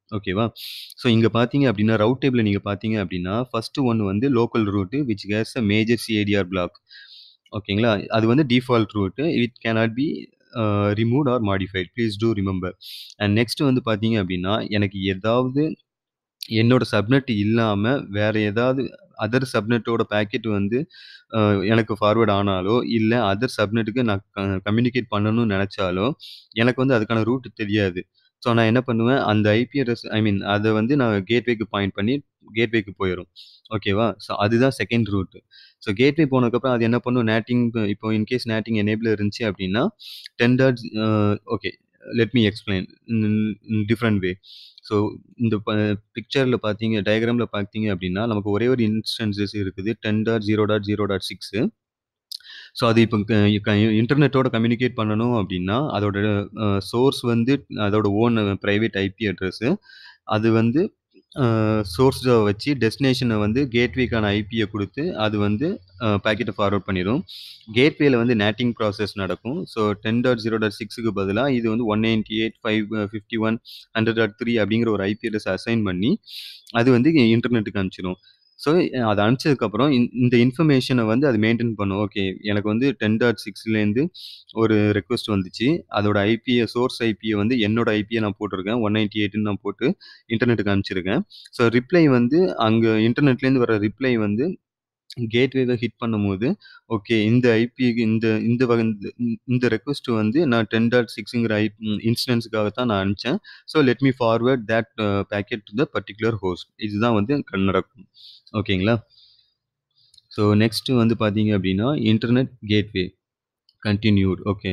ஓகேவா? So இங்க பார்த்தீங்க அப்டின்னா, route டேபிள்ல நீங்க பார்த்தீங்க அப்டின்னா, first one வந்து local route which has uh major CIDR block. ஓகேங்களா? அது வந்து default route. It cannot be uh removed or modified. Please do remember. And next வந்து பார்த்தீங்க அப்டின்னா, எனக்கு ஏதாவது என்னோட சப்நெட் இல்லாம வேற ஏதாவது அதர் சப்நெட்டோட பாக்கெட் வந்து அ எனக்கு ஃபார்வர்ட் ஆனாலோ, இல்ல அதர் சப்நெட்டுக்கு நான் க கம்யூனிகேட் பண்ணணும்னு நெனச்சாலோ, எனக்கு வந்து அதுக்கான ரூட் தெரியாது. ஸோ நான் என்ன பண்ணுவேன், அந்த ஐபி அட்ரஸ் ஐ மீன் அத வந்து நான் கேட்வேக்கு பாயிண்ட் பண்ணி கேட்வேக்கு போயிரும். ஓகேவா? ஸோ அதுதான் செகண்ட் ரூட். ஸோ கேட்வே போனதுக்கப்புறம் அது என்ன பண்ணும், நேட்டிங் இப்போ இன்கேஸ் நேட்டிங் எனேபிள் இருந்துச்சு அப்டின்னா, ten dots uh okay. Let me explain in in different way. So இந்த ப பிக்சர்ல பார்த்தீங்க டயகிராம்ல பார்த்தீங்க அப்டின்னா, நமக்கு ஒரே ஒரு இன்ஸ்டன்ஸஸ் இருக்குது. Ten dot zero dot zero dot six. So அது இப்ப க க இன்டர்நெட்டோட கம்யூனிகேட் பண்ணணும் அப்டின்னா, அதோட அ சோர்ஸ் வந்து அதோட ஓன் பிரைவேட் ஐபி அட்ரஸ். அது வந்து அ சோர்ஸ வச்சு டெஸ்டினேஷன வந்து கேட்வேக்கான ஐபிய குடுத்து, அது வந்து அ பாக்கெட்ட ஃபார்வர்ட் பண்ணிரும். கேட்வேல வந்து நேட்டிங் ப்ராசஸ் நடக்கும். So ten dot zero dot சிக்ஸ்க்கு பதிலா இது வந்து one ninety eight dot five fifty one hundred dot three அப்படிங்கிற ஒரு ஐபி அட்ரஸ் அசைன் பண்ணி, அது வந்து இன்டர்நெட்டுக்கு அனுப்பிச்சிரும். ஸோ அத அனுப்பிச்சதுக்கப்புறம் இந் இந்த இன்ஃபர்மேஷன வந்து அது மெயின்டெயின் பண்ணும். ஓகே. எனக்கு வந்து டென் டாட் சிக்ஸ்லேருந்து ஒரு ரெக்வெஸ்ட் வந்துச்சு. அதோட ஐபிய சோர்ஸ் ஐபிய வந்து என்னோட ஐபிய நான் போட்டிருக்கேன். ஒன் நைன்டி எயிட்ன்னு நான் போட்டு இன்டர்நெட்டுக்கு அனுப்பிச்சிருக்கேன். ஸோ ரிப்ளை வந்து அங்க இன்டர்நெட்லேருந்து வர ரிப்ளை வந்து கேட்வேல ஹிட் பண்ணும்போது, ஓகே இந்த ஐபிக்கு இந்த இந்த வக இந்த இந்த ரெக்வெஸ்ட் வந்து நான் டென் டாட் சிக்ஸ்ங்கிற ஐ இன்ஸ்டன்ஸ்க்காக தான் நான் அனுப்பிச்சேன். So let me forward that packet to the particular host. இதுதான் வந்து க நடக்கும். ஓகேங்களா? ஸோ நெக்ஸ்ட் வந்து பார்த்தீங்க அப்டின்னா, internet gateway continued. Okay.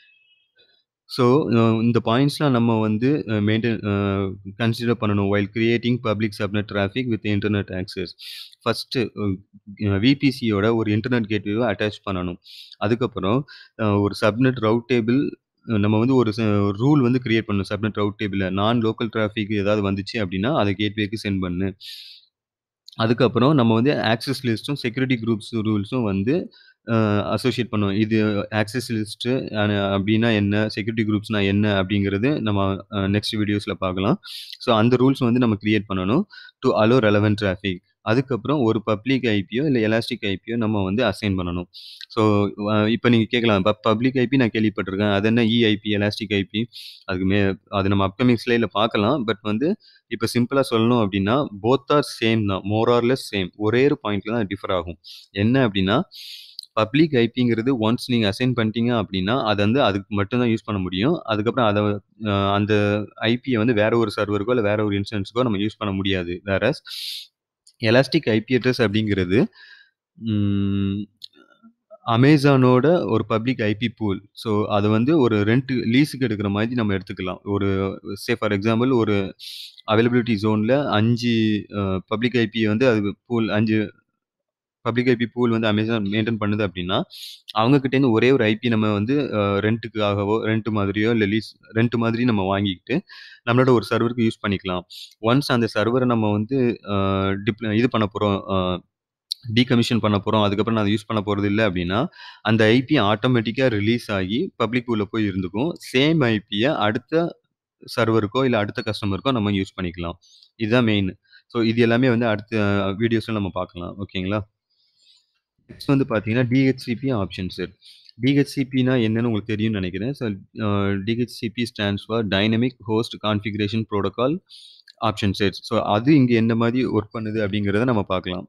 So அ இந்த பாயிண்ட்ஸ்லாம் நம்ம வந்து அ மெயின்டெயின் அ கன்சிடர் பண்ணணும் while creating public subnet traffic with internet access. First அ விபிசியோட ஒரு இன்டர்நெட் கேட்வேவ அட்டாச் பண்ணணும். அதுக்கப்புறம் அ ஒரு சப்நெட் ரவுட் டேபிள் நம்ம வந்து ஒரு ச ரூல் வந்து கிரியேட் பண்ணணும். சப்நெட் ரவுட் டேபிள்ல நான் லோக்கல் டிராஃபிக் ஏதாவது வந்துச்சு அப்டின்னா, அத கேட்வேக்கு சென்ட் பண்ணு. அதுக்கப்புறம் நம்ம வந்து ஆக்சஸ் லிஸ்ட்டும், செக்யூரிட்டி குரூப்ஸ் ரூல்ஸும் வந்து அ அசோசியேட் பண்ணுவோம். இது ஆக்சஸ் லிஸ்ட்டு அ அப்டின்னா என்ன? செக்யூரிட்டி குரூப்ஸ்னா என்ன? அப்டிங்கிறது நம்ம அ நெக்ஸ்ட் வீடியோஸ்ல பார்க்கலாம். ஸோ அந்த ரூல்ஸ் வந்து நம்ம கிரியேட் பண்ணணும். To allow relevant traffic. அதுக்கப்புறம் ஒரு பப்ளிக் ஐபியோ, இல்ல எலாஸ்டிக் ஐபியோ நம்ம வந்து அசைன் பண்ணணும். ஸோ அ இப்ப நீங்க கேட்கலாம். ப பப்ளிக் ஐபி நான் கேள்விப்பட்டுருக்கேன். அது என்ன இஐபி, எலாஸ்டிக் ஐபி? அதுக்கு மே அது நம்ம அப்கமிங் ஸ்லைட்ல பார்க்கலாம். பட் வந்து இப்ப சிம்பிளா சொல்லணும் அப்டின்னா, போத் ஆர் சேம் தான். More or less same. ஒரே ஒரு பாயிண்ட்ல தான் டிஃபர் ஆகும். என்ன அப்டின்னா, பப்ளிக் ஐபிங்கிறது ஒன்ஸ் நீங்க அசைன் பண்ணிட்டீங்க அப்டின்னா, அத வந்து அதுக்கு மட்டும் தான் யூஸ் பண்ண முடியும். அதுக்கப்புறம் அத அ அந்த ஐபிய வந்து வேற ஒரு சர்வருக்கோ, இல்ல வேற ஒரு இன்ஸ்டன்ஸ்க்கோ நம்ம யூஸ் பண்ண முடியாது. வேரஸ் எலாஸ்டிக் ஐபி அட்ரஸ் அப்டிங்கிறது ம் அமேசானோட ஒரு பப்ளிக் ஐபி பூல். ஸோ அத வந்து ஒரு ரெண்ட் லீஸுக்கு எடுக்கிற மாரி நம்ம எடுத்துக்கலாம். ஒரு சே ஃபார் எக்ஸாம்பிள் ஒரு அவைலபிலிட்டி ஜோன்ல அஞ்சு அ பப்ளிக் ஐபி வந்து அது பூல் அஞ்சு பப்ளிக் ஐபி பூல் வந்து அமேசான் மெயின்டெயின் பண்ணுது அப்டின்னா, அவங்க கிட்டேருந்து ஒரே ஒரு ஐபி நம்ம வந்து அ ரென்ட்டுக்காகவோ, ரென்ட் மாதிரியோ இல்ல லீஸ் ரென்ட் மாதிரி நம்ம வாங்கிக்கிட்டு, நம்மளோட ஒரு சர்வருக்கு யூஸ் பண்ணிக்கலாம். ஒன்ஸ் அந்த சர்வர நம்ம வந்து அ டிப்ள இது பண்ண போறோம். அ டீகமிஷன் பண்ண போறோம். அதுக்கப்புறம் நான் அத யூஸ் பண்ண போறது இல்ல அப்டின்னா, அந்த ஐபி ஆட்டோமேட்டிக்கா ரிலீஸ் ஆகி பப்ளிக் பூல்ல போய் இருந்துக்கும். சேம் ஐபிய அடுத்த சர்வருக்கோ, இல்ல அடுத்த கஸ்டமருக்கோ நம்ம யூஸ் பண்ணிக்கலாம். இதுதான் மெயின். ஸோ இது எல்லாமே வந்து அடுத்த வீடியோஸ்ல நம்ம பார்க்கலாம். ஓகேங்களா? நெக்ஸ்ட் வந்து பார்த்தீங்கன்னா, டிஹெச்சிபி ஆப்ஷன் செட். டிஹெச்சிபின்னா என்னன்னு உங்களுக்கு தெரியும்னு நெனைக்கிறேன். So uh DHCP stands for dynamic host configuration protocol option sets. So அது இங்க எந்த மாரி ஒர்க் பண்ணுது அப்டிங்கிறத நம்ம பார்க்கலாம்.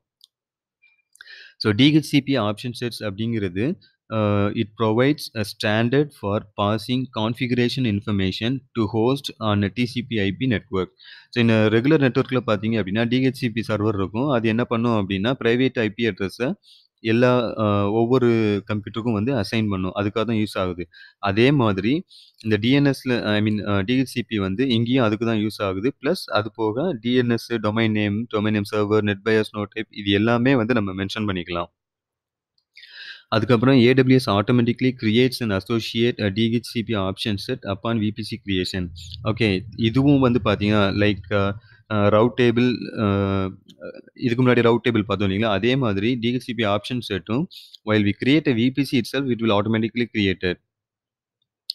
ஸோ டிஹெச்சிபி ஆப்ஷன் செட்ஸ் அப்படிங்கிறது it provides a standard for passing configuration information to host on TCP IP network. So இந்த ரெகுலர் நெட்வொர்க்கில் பார்த்தீங்க அப்படின்னா டிஹெச்சிபி சர்வர் இருக்கும். அது என்ன பண்ணும் அப்படின்னா பிரைவேட் ஐபி அட்ரஸை எல்லா அஹ், ஒவ்வொரு கம்ப்யூட்டருக்கும் வந்து அசைன் பண்ணும். அதுக்காக தான் யூஸ் ஆகுது. அதே மாதிரி இந்த டிஎன்எஸ்ல ஐ மீன் டிஹெச்சிபி வந்து இங்கேயும் அதுக்கு தான் யூஸ் ஆகுது. ப்ளஸ் அது போக DNS, domain name, domain name server, NetBIOS, node type இது எல்லாமே வந்து நம்ம மென்ஷன் பண்ணிக்கலாம். அதுக்கப்புறம் AWS automatically creates and associate uh DHCP option set upon VPC creation. Okay. இதுவும் வந்து பார்த்தீங்கன்னா லைக் ரவுட் டேபிள் இதுக்கு முன்னாடி ரவுட் டேபிள் பார்த்தோம் இல்லைங்களா? அதே மாதிரி டிஹெச்சிபி ஆப்ஷன் செட்டும் while we create a VPC itself it will automatically created.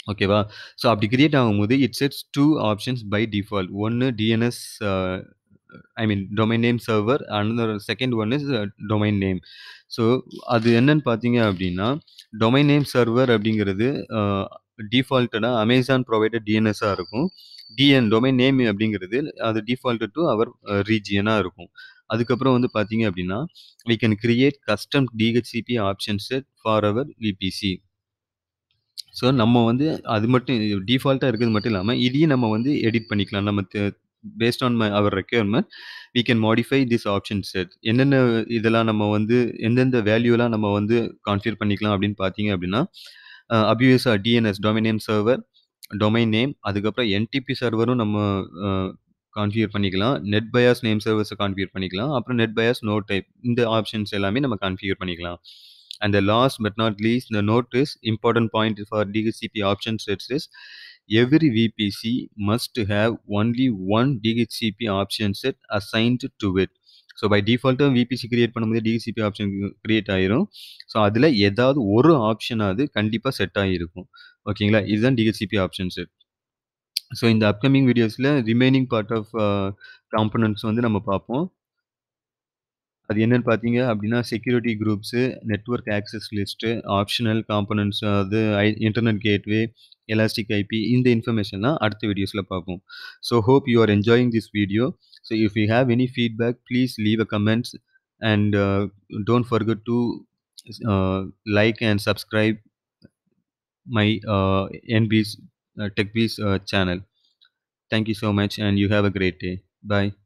ஓகேவா? ஸோ அப்படி கிரியேட் ஆகும்போது, it sets two options by default. ஒண்ணு DNS uh I mean domain name server. Another second one is domain name. So அது என்னன்னு பார்த்தீங்க அப்படின்னா, domain name server அப்படிங்கிறது அ டிஃபால்ட்டடா Amazon provided டிஎன்எஸ்ஸா இருக்கும். டிஎன் டொமைன் நேம் அப்படிங்கிறது அது டிஃபால்ட்டட் டூ அவர் அ ரீஜியனா இருக்கும். அதுக்கப்புறம் வந்து பார்த்தீங்க அப்படின்னா, we can create custom DHCP option set for our VPC. So நம்ம வந்து அது மட்டும் டிஃபால்ட்டா இருக்கிறது மட்டும் இல்லாம, இதையும் நம்ம வந்து எடிட் பண்ணிக்கலாம். நம்ம the based on my our requirement we can modify this option set. என்னென்ன இதெல்லாம் நம்ம வந்து எந்தெந்த வேல்யூலாம் நம்ம வந்து கான்ஃபிகர் பண்ணிக்கலாம் அப்படின்னு பார்த்தீங்க அப்படின்னா, அ அப்யூஎஸ்ஆ DNS domain name server, domain name, அதுக்கப்புறம் என்டிபி சர்வரும் நம்ம அ கான்ஃபிகர் பண்ணிக்கலாம். நெட் பயாஸ் நேம் சர்வர்ஸ கான்ஃபிகர் பண்ணிக்கலாம். அப்புறம் நெட் பயாஸ் நோட் டைப் இந்த ஆப்ஷன்ஸ் எல்லாமே நம்ம கான்ஃபிகர் பண்ணிக்கலாம். And the last but not least, the note is important point for D H C P option sets is every V P C must have only one D H C P option set assigned to it. So by டிஃபால்ட்டாக VPC create பண்ணும்போது DHCP option create ஆயிரும். So அதில் ஏதாவது ஒரு ஆப்ஷனாவது கண்டிப்பாக set ஆகிருக்கும். ஓகேங்களா? இதுதான் டிஹெச்சிபி ஆப்ஷன் செட். ஸோ இந்த அப்கமிங் வீடியோஸில் ரிமைனிங் பார்ட் ஆஃப் காம்பனன்ட்ஸ் வந்து நம்ம பார்ப்போம். அது என்னன்னு பார்த்தீங்க அப்படின்னா, security groups, network access list, optional components அது ஐ இன்டர்நெட் கேட்வே, எலாஸ்டிக் ஐபி இந்த இன்ஃபர்மேஷன்லாம் அடுத்த வீடியோஸ்ல பார்ப்போம். So hope you are enjoying this video. So if you have any feedback please leave a comments and don't forget to like and subscribe my என்பிஸ் டெக்பீஸ் channel. Thank you so much and you have a great day. Bye.